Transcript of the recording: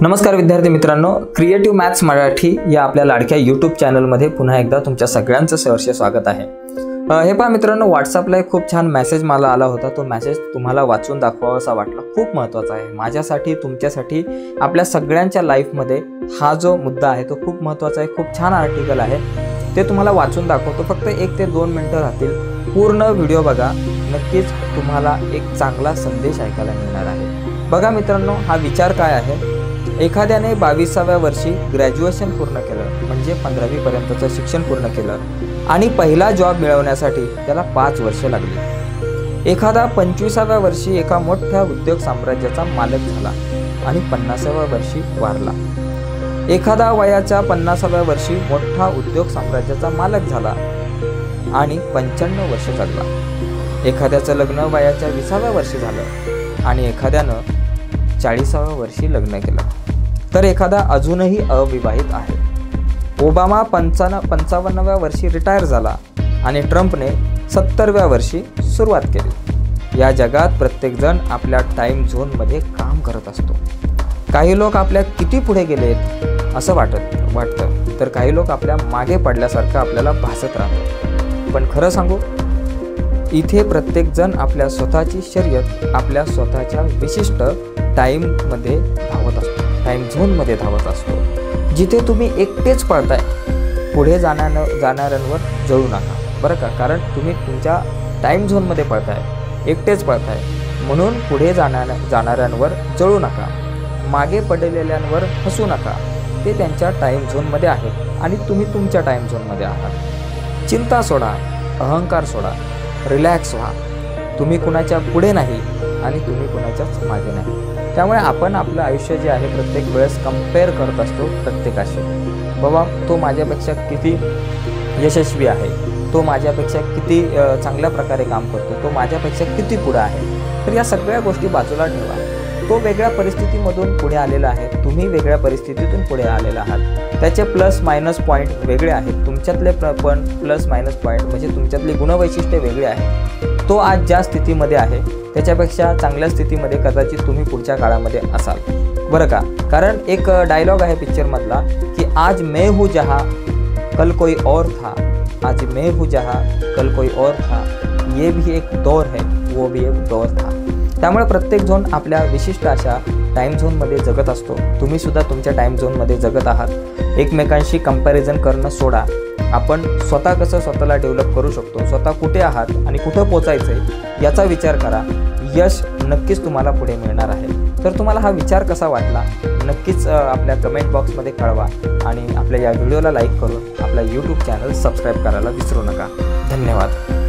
नमस्कार विद्यार्थी मित्रांनो, क्रिएटिव्ह मॅथ्स मराठी या आपल्या लाडक्या यूट्यूब चॅनलमध्ये पुन्हा एकदा तुमच्या सगळ्यांचं सहर्ष स्वागत आहे। हे पहा मित्रांनो, व्हॉट्सअपला एक खूप छान मेसेज मला आला होता। तो मेसेज तुम्हाला वाचून दाखवावासा वाटला। खूप महत्त्वाचा आहे माझ्यासाठी, तुमच्यासाठी, आपल्या सगळ्यांच्या लाईफमध्ये हा जो मुद्दा आहे तो खूप महत्त्वाचा आहे। खूप छान आर्टिकल आहे, ते तुम्हाला वाचून दाखवतो। फक्त 1 ते 2 मिनिटं राहतील। पूर्ण व्हिडिओ बघा, नक्कीच तुम्हाला एक चांगला संदेश ऐकायला मिळणार आहे। बघा मित्रांनो, हा विचार काय आहे। एखाद्याने 22व्या वर्षी ग्रॅज्युएशन पूर्ण केलं, म्हणजे 15वी पर्यंतचं शिक्षण पूर्ण केलं आणि पहिला जॉब मिळवण्यासाठी त्याला 5 वर्षे लागली। एखादा 25व्या वर्षी एका मोठ्या उद्योग साम्राज्याचा मालक झाला आणि 50व्या वर्षी वारला। एखादा वयाच्या 50व्या वर्षी मोठा उद्योग साम्राज्याचा मालक झाला आणि 55 वर्ष जगला। एखाद्याचं लग्न वयाच्या 20व्या वर्षी झालं आणि एखाद्यानं 40व्या वर्षी लग्न केलं, तर एखादा अजूनही अविवाहित आहे। ओबामा 55व्या वर्षी रिटायर झाला आणि ट्रम्पने 70व्या वर्षी सुरुवात केली। या जगात प्रत्येकजण आपल्या टाईम झोनमध्ये काम करत असतो। काही लोक आपल्या किती पुढे गेलेत असं वाटतं, तर काही लोक आपल्या मागे पडल्यासारखं आपल्याला भासत राहतं। पण खरं सांगू, इथे प्रत्येकजण आपल्या स्वतःची शर्यत आपल्या स्वतःच्या विशिष्ट टाईममध्ये धावत असतो, टाईम झोनमध्ये धावत असतो, जिथे तुम्ही एकटेच पळताय। पुढे जाणाऱ्यांवर जळू नका बरं का, कारण तुम्ही तुमच्या टाईम झोनमध्ये पळताय, एकटेच पळताय, म्हणून पुढे जाणाऱ्यांवर जळू नका। मागे पडलेल्यांवर हसू नका, ते त्यांच्या टाईम झोनमध्ये आहेत आणि तुम्ही तुमच्या टाईम झोनमध्ये आहात। चिंता सोडा, अहंकार सोडा, रिलॅक्स व्हा। तुम्ही कुणाच्या पुढे नाही आणि तुम्ही कुणाच्याच मागे नाही। त्यामुळे आपण आपलं आयुष्य जे आहे प्रत्येक वेळेस कंपेअर करत असतो प्रत्येकाशी। बाबा, तो माझ्यापेक्षा किती यशस्वी आहे, तो माझ्यापेक्षा किती चांगल्या प्रकारे काम करतो, तो माझ्यापेक्षा किती पुढे आहे। तर या सगळ्या गोष्टी बाजूला ठेवा। तो वेगळ्या परिस्थितीमधून पुढे आलेला आहे, तुम्ही वेगळ्या परिस्थितीतून पुढे आलेला आहात। त्याचे प्लस मायनस पॉईंट वेगळे आहेत, तुमच्यातले पण प्लस मायनस पॉईंट म्हणजे तुमच्यातली गुणवैशिष्ट्ये वेगळी आहेत। तो आज ज्या स्थितीमध्ये आहे त्याच्यापेक्षा चांगल्या स्थितीमध्ये कदाचित तुम्ही पुढच्या काळामध्ये असाल बरं का। कारण एक डायलॉग आहे पिक्चरमधला की आज मैं हूँ जहाँ कल कोई और था, आज मैं हूँ जहाँ कल कोई और था, ये भी एक दौर है, वो भी एक दौर था। त्यामुळे प्रत्येक जण आपल्या विशिष्ट अशा टाईम झोनमध्ये जगत असतो। तुम्ही सुद्धा तुमच्या टाईम झोनमध्ये जगत आहात। एकमेकांशी कंपॅरिझन करणं सोडा। आपण स्वतः कसं स्वतःला डेव्हलप करू शकतो, स्वतः कुठे आहात आणि कुठं पोचायचं आहे याचा विचार करा। यश नक्कीच तुम्हाला पुढे मिळणार आहे। तर तुम्हाला हा विचार कसा वाटला नक्कीच आपल्या कमेंट बॉक्समध्ये कळवा आणि आपल्या या व्हिडिओला लाईक करून आपला यूट्यूब चॅनल सबस्क्राईब करायला विसरू नका। धन्यवाद।